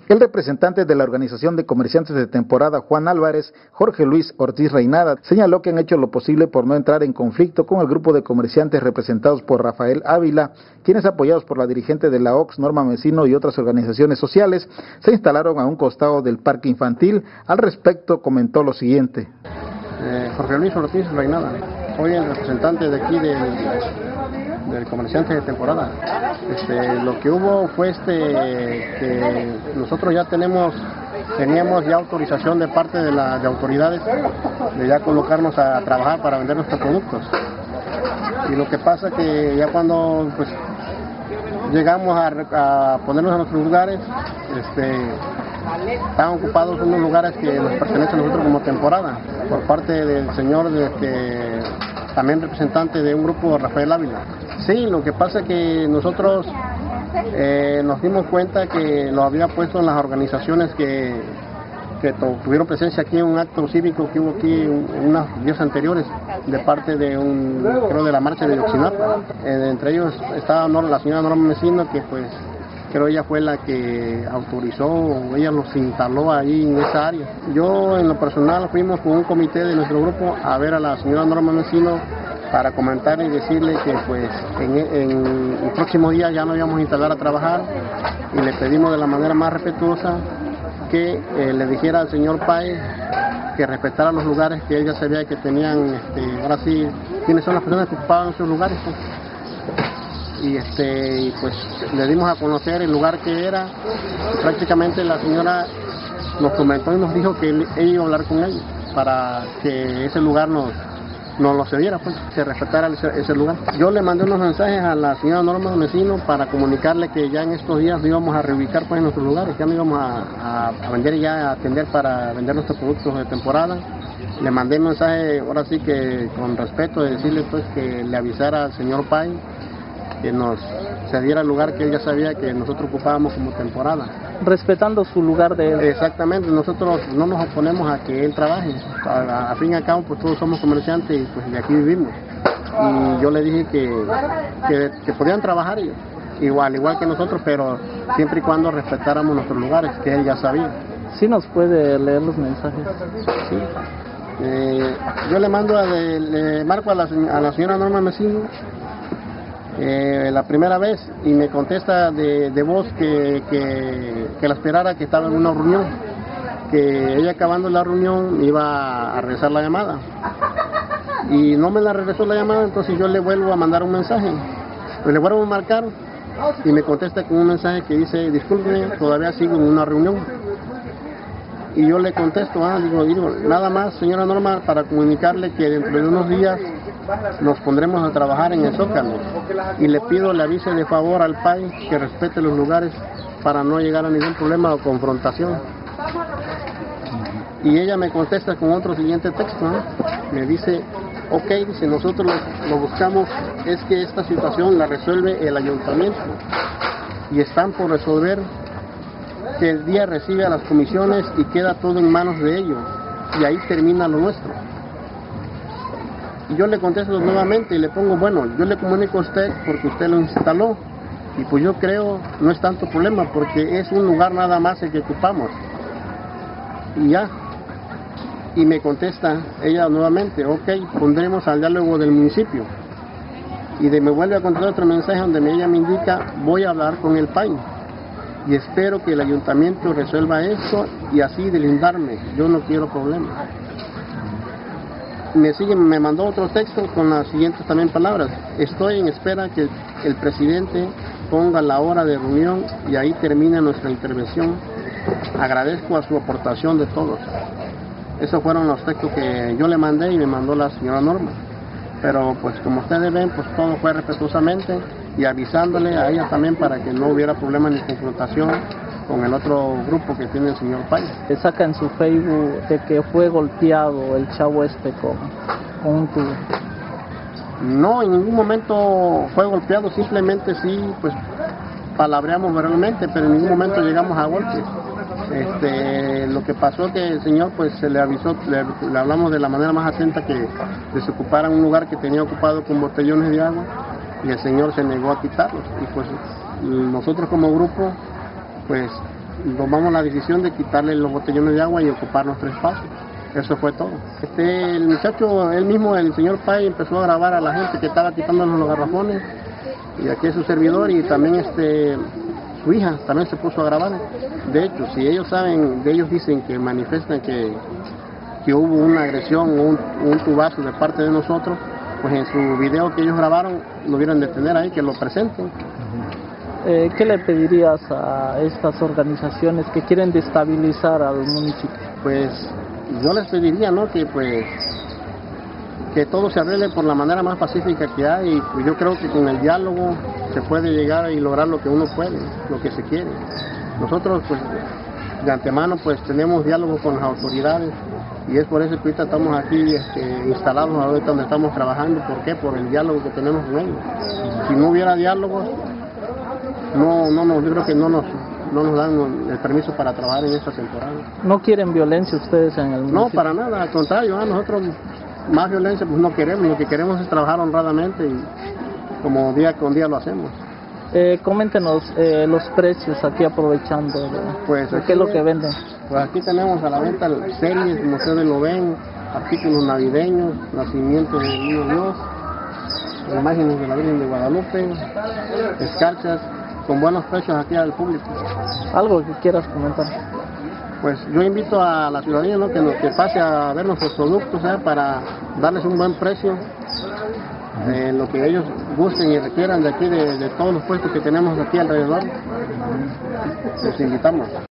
El representante de la Organización de Comerciantes de Temporada, Juan Álvarez, Jorge Luis Ortiz Reinada, señaló que han hecho lo posible por no entrar en conflicto con el grupo de comerciantes representados por Rafael Ávila, quienes, apoyados por la dirigente de la OCS, Norma Mesino, y otras organizaciones sociales, se instalaron a un costado del parque infantil. Al respecto comentó lo siguiente. Jorge Luis Ortiz Reinada, hoy el representante de aquí del comerciante de temporada. Lo que hubo fue que nosotros ya teníamos ya autorización de parte de autoridades de ya colocarnos a trabajar para vender nuestros productos. Y lo que pasa que ya cuando pues llegamos a ponernos en nuestros lugares, estaban ocupados unos lugares que nos pertenecen a nosotros como temporada, por parte del señor también representante de un grupo, Rafael Ávila. Sí, lo que pasa es que nosotros nos dimos cuenta que lo había puesto en las organizaciones que tuvieron presencia aquí en un acto cívico que hubo aquí unos días anteriores de parte creo de la marcha de Yoxinapa. Entre ellos estaba la señora Norma Mesino, que pues creo ella fue la que autorizó, ella los instaló ahí en esa área. Yo en lo personal fuimos con un comité de nuestro grupo a ver a la señora Norma Mesino para comentar y decirle que pues en el próximo día ya nos íbamos a instalar a trabajar, y le pedimos de la manera más respetuosa que le dijera al señor Páez que respetara los lugares que ella sabía que tenían, ahora sí, quiénes son las personas que ocupaban esos lugares. Y pues le dimos a conocer el lugar que era. Prácticamente la señora nos comentó y nos dijo que ella iba a hablar con él para que ese lugar nos lo cediera, pues, que respetara ese lugar. Yo le mandé unos mensajes a la señora Norma Mesino para comunicarle que ya en estos días nos íbamos a reubicar pues en nuestros lugares, ya nos íbamos a vender y ya a atender para vender nuestros productos de temporada. Le mandé un mensaje, ahora sí que con respeto, de decirle pues que le avisara al señor Pai que nos cediera el lugar que él ya sabía que nosotros ocupábamos como temporada. Respetando su lugar de él. Exactamente, nosotros no nos oponemos a que él trabaje. A fin y al cabo, pues todos somos comerciantes y pues de aquí vivimos. Y yo le dije que podían trabajar ellos, igual que nosotros, pero siempre y cuando respetáramos nuestros lugares, que él ya sabía. ¿Sí nos puede leer los mensajes? Sí. Yo le marco a la señora Norma Mesino la primera vez, y me contesta de voz que la esperara, que estaba en una reunión, que ella acabando la reunión iba a regresar la llamada, y no me la regresó la llamada. Entonces yo le vuelvo a mandar un mensaje, pues le vuelvo a marcar y me contesta con un mensaje que dice: discúlpeme, todavía sigo en una reunión. Y yo le contesto, digo, nada más, señora Norma, para comunicarle que dentro de unos días nos pondremos a trabajar en el Zócalo, y le avise de favor al país que respete los lugares para no llegar a ningún problema o confrontación. Y ella me contesta con otro siguiente texto, me dice: ok, dice, nosotros lo buscamos, es que esta situación la resuelve el ayuntamiento y están por resolver que el día recibe a las comisiones y queda todo en manos de ellos, y ahí termina lo nuestro. Y yo le contesto nuevamente y le pongo: bueno, yo le comunico a usted porque usted lo instaló, y pues yo creo no es tanto problema porque es un lugar nada más el que ocupamos, y ya. Y me contesta ella nuevamente: ok, pondremos al diálogo del municipio. Y me vuelve a contestar otro mensaje donde ella me indica: voy a hablar con el PAI y espero que el ayuntamiento resuelva esto y así delindarme, yo no quiero problemas. Me mandó otro texto con las siguientes también palabras: estoy en espera que el presidente ponga la hora de reunión y ahí termina nuestra intervención. Agradezco a su aportación de todos. Esos fueron los textos que yo le mandé y me mandó la señora Norma. Pero pues como ustedes ven, pues todo fue respetuosamente y avisándole a ella también para que no hubiera problema ni confrontación con el otro grupo que tiene el señor Páez. Saca en su Facebook de que fue golpeado el chavo con un tubo. No, en ningún momento fue golpeado, simplemente sí, pues palabreamos verbalmente, pero en ningún momento llegamos a golpes. Lo que pasó es que el señor pues se le avisó, le hablamos de la manera más atenta que desocupara un lugar que tenía ocupado con botellones de agua, y el señor se negó a quitarlos, y pues nosotros como grupo pues tomamos la decisión de quitarle los botellones de agua y ocupar nuestro espacio. Eso fue todo. El muchacho, él mismo, el señor Pai, empezó a grabar a la gente que estaba quitándonos los garrafones, y aquí es su servidor, y también su hija también se puso a grabar. De hecho, si ellos saben, ellos dicen que manifiestan que hubo una agresión o un tubazo de parte de nosotros, pues en su video que ellos grabaron lo vieron detener ahí, que lo presenten. ¿Qué le pedirías a estas organizaciones que quieren destabilizar al municipio? Pues yo les pediría, ¿no?, que todo se arregle por la manera más pacífica que hay, y pues yo creo que con el diálogo se puede llegar y lograr lo que uno puede, lo que se quiere. Nosotros pues de antemano pues tenemos diálogo con las autoridades, y es por eso que ahorita estamos aquí instalados ahorita donde estamos trabajando. ¿Por qué? Por el diálogo que tenemos con ellos. Si no hubiera diálogo, yo creo que no nos dan el permiso para trabajar en esta temporada. ¿No quieren violencia ustedes en el municipio? No, para nada, al contrario, nosotros más violencia pues no queremos, lo que queremos es trabajar honradamente, y como día con día lo hacemos. Coméntenos los precios aquí, aprovechando, pues aquí, ¿qué es lo que venden? Pues aquí tenemos a la venta series, como ustedes lo ven, artículos navideños, nacimiento del Niño Dios, imágenes de la Virgen de Guadalupe, escarchas, con buenos precios aquí al público. ¿Algo que quieras comentar? Pues yo invito a la ciudadanía, ¿no?, que pase a ver nuestros productos, para darles un buen precio, lo que ellos gusten y requieran de aquí, de todos los puestos que tenemos aquí alrededor. Les invitamos.